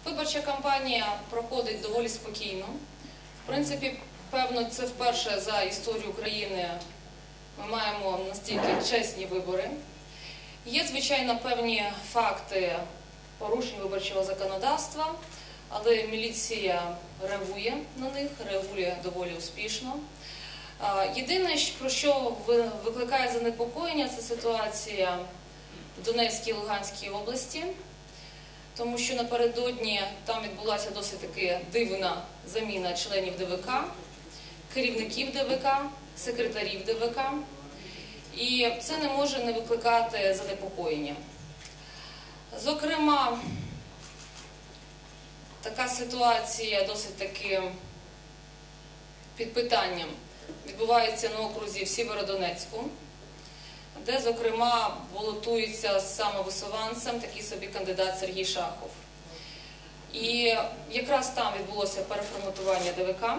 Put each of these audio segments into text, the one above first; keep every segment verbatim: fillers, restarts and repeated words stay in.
Виборча кампанія проходить доволі спокійно. В принципі, певно, це вперше за історію України ми маємо настільки чесні вибори. Є, звичайно, певні факти порушень виборчого законодавства, але міліція реагує на них, реагує доволі успішно. Єдине, про що викликає занепокоєння, це ситуація в Донецькій і Луганській області, тому що напередодні там відбулася досить таки дивна заміна членів ДВК, керівників ДВК, секретарів ДВК, і це не може не викликати занепокоєння. Зокрема, така ситуація досить таки під питанням відбувається на окрузі в Сєвєродонецьку, де, зокрема, балотується з самовисуванцем такий собі кандидат Сергій Шахов. І якраз там відбулося переформатування ДВК.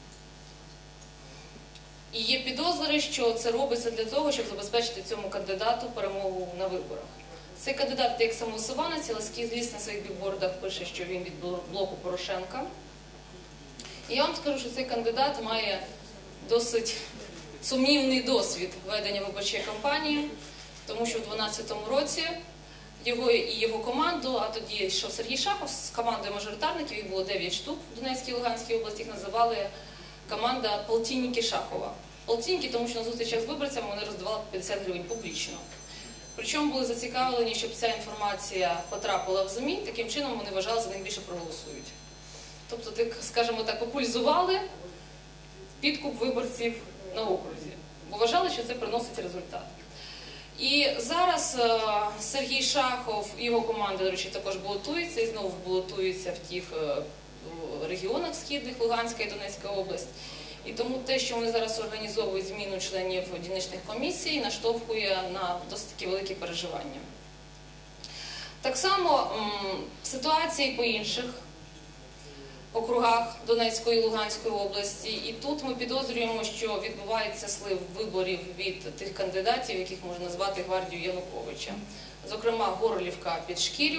І є підозри, що це робиться для того, щоб забезпечити цьому кандидату перемогу на виборах. Цей кандидат як самовисуванець, але зліс на своїх бікбордах пише, що він від блоку Порошенка. І я вам скажу, що цей кандидат має досить сумнівний досвід ведення виборчої кампанії, тому що у дві тисячі дванадцятому році його і його команду, а тоді йшов Сергій Шахов з командою мажоритарників, їх було дев'ять штук в Донецькій і Луганській області, їх називали команда «Полтинники Шахова». Полтинники, тому що на зустрічах з виборцями вони роздавали п'ятдесят гривень публічно. Причому були зацікавлені, щоб ця інформація потрапила в ЗМІ, таким чином вони вважали, за них більше проголосують. Тобто, так, скажімо так, популяризували підкуп виборців на окрузі, бо вважали, що це приносить результат. І зараз е, Сергій Шахов і його команда, до речі, також балотуються, і знову балотуються в тих е, регіонах східних, Луганська і Донецька область. І тому те, що вони зараз організовують зміну членів дільничних комісій, наштовхує на досить такі великі переживання. Так само м, ситуація і по інших округах Донецької і Луганської області. І тут ми підозрюємо, що відбувається слив виборів від тих кандидатів, яких можна назвати гвардією Януковича. Зокрема, Горлівка під Шкірю.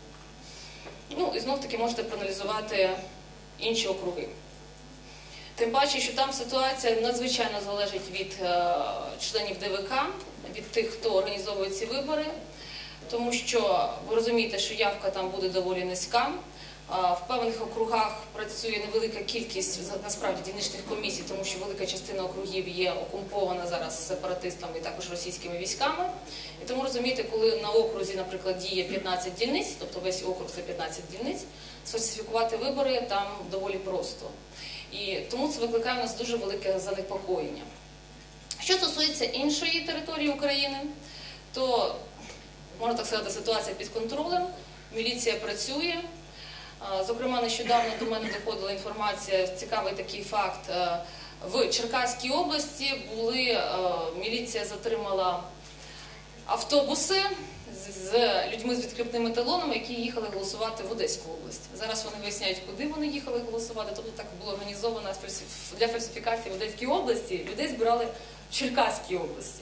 Ну і знов-таки можете проаналізувати інші округи. Тим паче, що там ситуація надзвичайно залежить від е, членів ДВК, від тих, хто організовує ці вибори, тому що ви розумієте, що явка там буде доволі низька. В певних округах працює невелика кількість, насправді, дільничних комісій, тому що велика частина округів є окупована зараз сепаратистами і також російськими військами. І тому, розумієте, коли на окрузі, наприклад, діє п'ятнадцять дільниць, тобто весь округ – це п'ятнадцять дільниць, сфальсифікувати вибори там доволі просто. І тому це викликає в нас дуже велике занепокоєння. Що стосується іншої території України, то, можна так сказати, ситуація під контролем, міліція працює. Зокрема, нещодавно до мене доходила інформація, цікавий такий факт. В Черкаській області були, міліція затримала автобуси з людьми з відкріпними талонами, які їхали голосувати в Одеську область. Зараз вони виясняють, куди вони їхали голосувати, тобто так було організовано для фальсифікації в Одеській області, людей збирали в Черкаській області.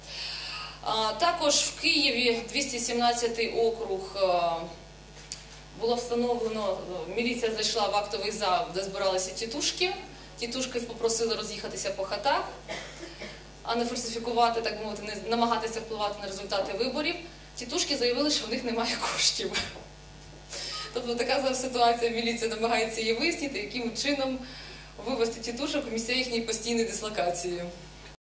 Також в Києві двісті сімнадцятий округ було встановлено, міліція зайшла в актовий зал, де збиралися тітушки. Тітушки попросили роз'їхатися по хатах, а не фальсифікувати, так би мовити, не намагатися впливати на результати виборів. Тітушки заявили, що в них немає коштів. Тобто така зараз ситуація, міліція намагається її вияснити, яким чином вивести тітушок у місця їхньої постійної дислокації.